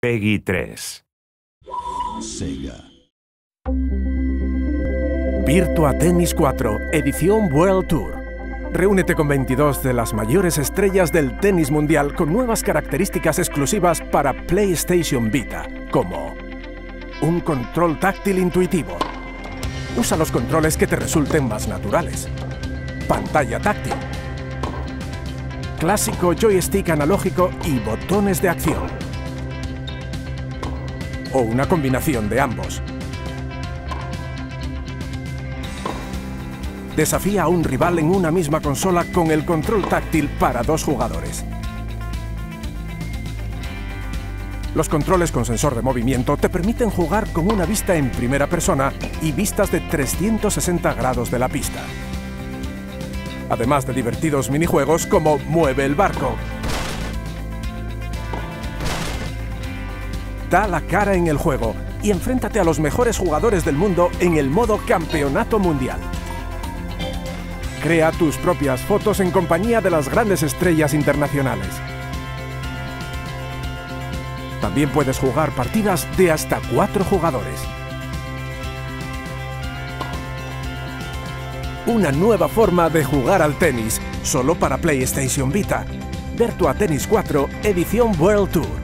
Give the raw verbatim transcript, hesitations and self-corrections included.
Peggy tres. Sega. Virtua Tennis cuatro, edición World Tour. Reúnete con veintidós de las mayores estrellas del tenis mundial con nuevas características exclusivas para PlayStation Vita, como un control táctil intuitivo. Usa los controles que te resulten más naturales. Pantalla táctil. Clásico joystick analógico y botones de acción. O una combinación de ambos. Desafía a un rival en una misma consola con el control táctil para dos jugadores. Los controles con sensor de movimiento te permiten jugar con una vista en primera persona y vistas de trescientos sesenta grados de la pista. Además de divertidos minijuegos como Mueve el barco. Da la cara en el juego y enfréntate a los mejores jugadores del mundo en el modo Campeonato Mundial. Crea tus propias fotos en compañía de las grandes estrellas internacionales. También puedes jugar partidas de hasta cuatro jugadores. Una nueva forma de jugar al tenis, solo para PlayStation Vita. Virtua Tennis cuatro, edición World Tour.